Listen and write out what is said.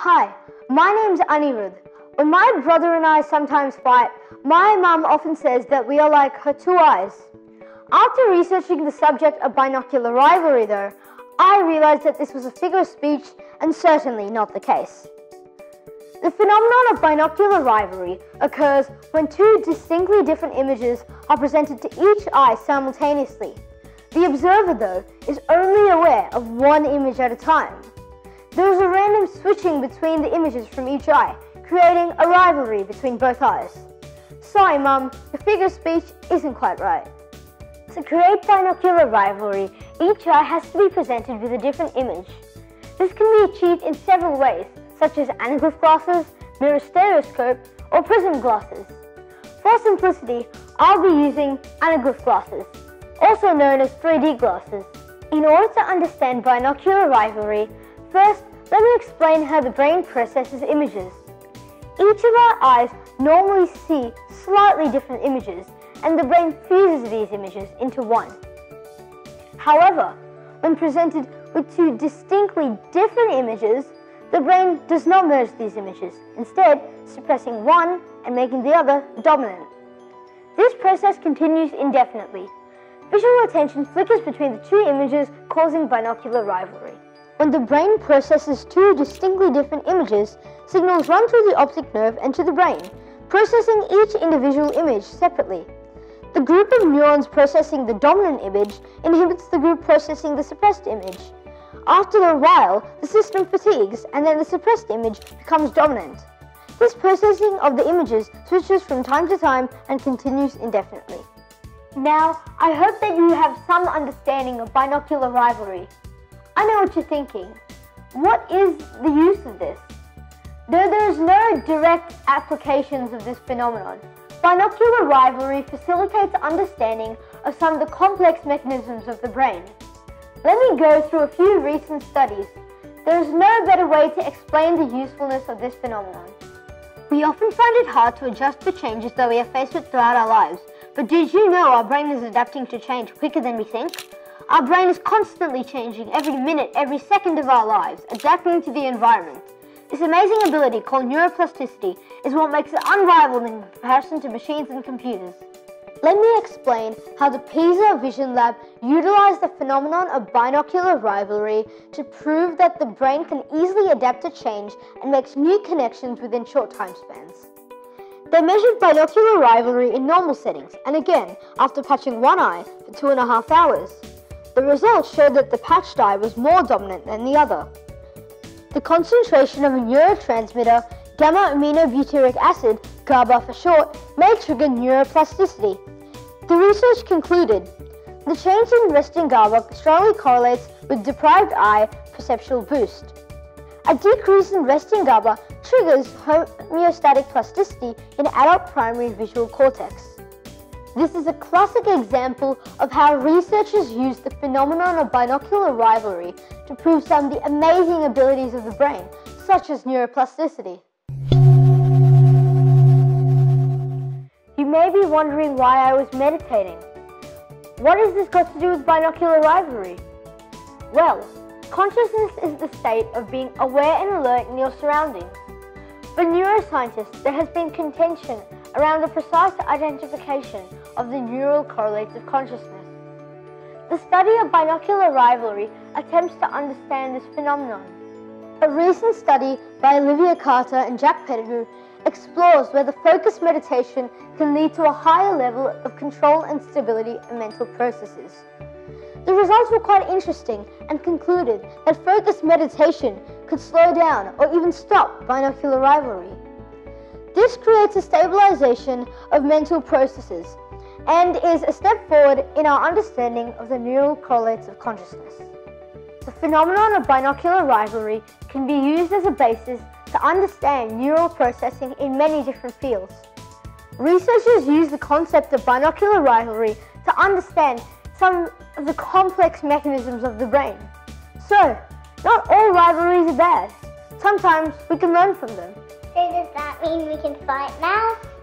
Hi, my name's Anirudh. When my brother and I sometimes fight, my mum often says that we are like her two eyes. After researching the subject of binocular rivalry though, I realized that this was a figure of speech and certainly not the case. The phenomenon of binocular rivalry occurs when two distinctly different images are presented to each eye simultaneously. The observer, though, is only aware of one image at a time. There is a random switching between the images from each eye, creating a rivalry between both eyes. Sorry, Mum, your figure of speech isn't quite right. To create binocular rivalry, each eye has to be presented with a different image. This can be achieved in several ways, such as anaglyph glasses, mirror stereoscope, or prism glasses. For simplicity, I'll be using anaglyph glasses, also known as 3D glasses. In order to understand binocular rivalry, first, let me explain how the brain processes images. Each of our eyes normally see slightly different images, and the brain fuses these images into one. However, when presented with two distinctly different images, the brain does not merge these images, instead suppressing one and making the other dominant. This process continues indefinitely. Visual attention flickers between the two images, causing binocular rivalry. When the brain processes two distinctly different images, signals run through the optic nerve and to the brain, processing each individual image separately. The group of neurons processing the dominant image inhibits the group processing the suppressed image. After a while, the system fatigues and then the suppressed image becomes dominant. This processing of the images switches from time to time and continues indefinitely. Now, I hope that you have some understanding of binocular rivalry. I know what you're thinking. What is the use of this? Though there is no direct applications of this phenomenon, binocular rivalry facilitates understanding of some of the complex mechanisms of the brain. Let me go through a few recent studies. There is no better way to explain the usefulness of this phenomenon. We often find it hard to adjust to changes that we are faced with throughout our lives. But did you know our brain is adapting to change quicker than we think? Our brain is constantly changing every minute, every second of our lives, adapting to the environment. This amazing ability, called neuroplasticity, is what makes it unrivaled in comparison to machines and computers. Let me explain how the PISA Vision Lab utilized the phenomenon of binocular rivalry to prove that the brain can easily adapt to change and makes new connections within short time spans. They measured binocular rivalry in normal settings, and again, after patching one eye for 2.5 hours. The results showed that the patched eye was more dominant than the other. The concentration of a neurotransmitter, gamma-aminobutyric acid, GABA for short, may trigger neuroplasticity. The research concluded the change in resting GABA strongly correlates with deprived eye perceptual boost. A decrease in resting GABA triggers homeostatic plasticity in adult primary visual cortex. This is a classic example of how researchers use the phenomenon of binocular rivalry to prove some of the amazing abilities of the brain, such as neuroplasticity. You may be wondering why I was meditating. What has this got to do with binocular rivalry? Well, consciousness is the state of being aware and alert in your surroundings. For neuroscientists, there has been contention around the precise identification of the neural correlates of consciousness. The study of binocular rivalry attempts to understand this phenomenon. A recent study by Olivia Carter and Jack Pettigrew explores whether focused meditation can lead to a higher level of control and stability in mental processes. The results were quite interesting and concluded that focused meditation could slow down or even stop binocular rivalry. This creates a stabilization of mental processes and is a step forward in our understanding of the neural correlates of consciousness. The phenomenon of binocular rivalry can be used as a basis to understand neural processing in many different fields. Researchers use the concept of binocular rivalry to understand some of the complex mechanisms of the brain. So, not all rivalries are bad. Sometimes we can learn from them. So does that mean we can fight now?